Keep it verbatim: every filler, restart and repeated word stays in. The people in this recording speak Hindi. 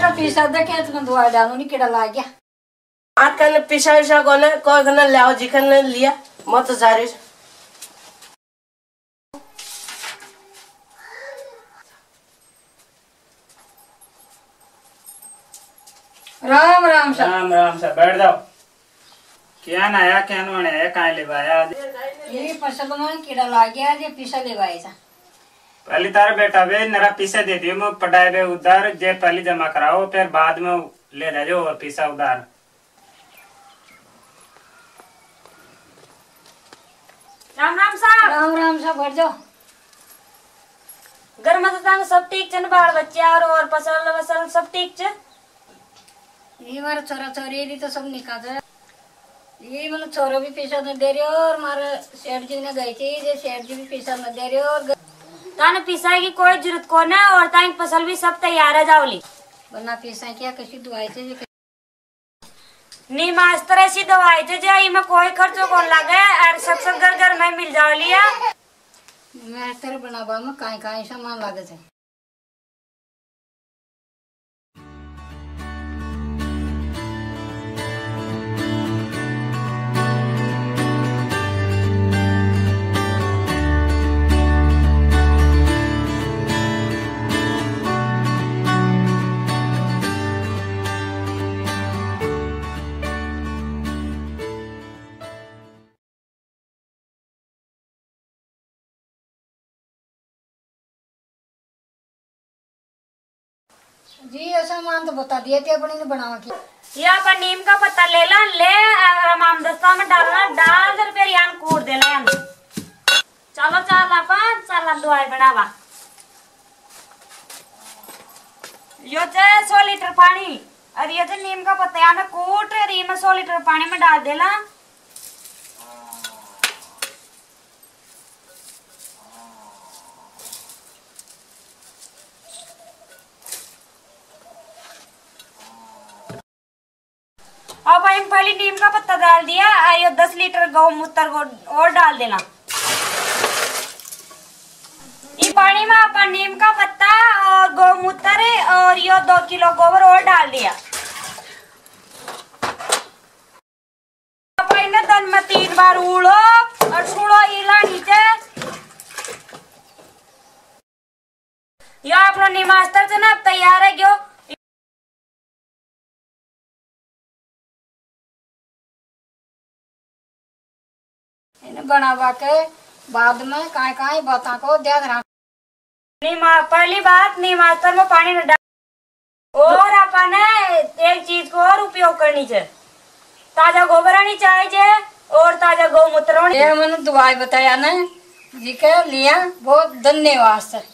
का पीसा देखे तो दवाई डालो नहीं कीड़ा लाग गया आठ कने पीसा विसा कोने कोई कने ले आओ जिखन ने लिया मत जारी राम राम सा राम राम सा बैठ जाओ। क्या नया क्या नोने है काहे लेवाया ये फसल में कीड़ा लाग गया ये पीसा लेवाए था। पहले तारा बेटा वे नरा पीसा दे दियो मैं पटाए वे उधार जे पहले जमा कराओ फिर बाद में ले ले जो और पीसा उधार। राम राम सा राम राम सा बैठ जाओ। घर में तो सब ठीक छन बाल बच्चे और और फसल वसल सब ठीक छ। ये मारा छोरा छोरी री तो सब निकाल दे ये मतलब छोरो भी पैसा न दे रहे और मारा सेठ जी ने गई थी जे सेठ जी भी पैसा न दे रहे और ताने पिसाई की कोई जरूरत को ना और ताई फसल भी सब तैयार है जावली बना पैसा क्या किसी दवाई से नीमास्त्र ऐसी दवाई थे जो इमे कोई खर्चो कौन लगे और सब सब घर घर में मिल जावली है। मैं तेरे बनावा में काई काई सामान लागे थे। जी ऐसा मान तो बता दिया थे अपने ने बनावा की या पर नीम का पत्ता ले ला ले आम दस्ता में डालना डाल दर फिर यान कूट देना यान चलो चल अपन चल हम दवाई बनावा यो चे सौ लीटर पानी और ये चे नीम का पत्ता यान कूट और ये में सौ लीटर पानी में डाल देला। अब हम पहले नीम का पत्ता डाल दिया ये दस लीटर गौमूत्र और डाल देना। ये पानी में अपन नीम का पत्ता और गौमूत्र और ये दो किलो गोबर और डाल दिया। अब इन्हें दिन में तीन बार उड़ो और छोड़ो इला नीचे। यह अपना नीमास्त्र से ना अब तैयार है क्यों बनावा के बाद में काय काय बातों को ध्यान रख। नीमा पहली बात नीमास्त्र में पानी न डाल और अपन एक चीज को और उपयोग करनी चाहिए ताजा गोबर आनी चाहिए और ताजा गौमूत्र। ये मैंने दवाई बताया ना जी के लिया बहुत धन्यवाद सर।